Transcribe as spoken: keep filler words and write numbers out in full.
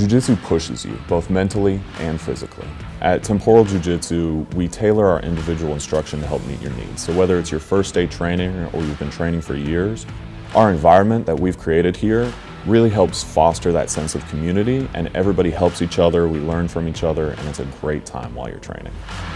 Jiu-Jitsu pushes you, both mentally and physically. At Temporal Jiu-Jitsu, we tailor our individual instruction to help meet your needs. So whether it's your first day training or you've been training for years, our environment that we've created here really helps foster that sense of community, and everybody helps each other, we learn from each other, and it's a great time while you're training.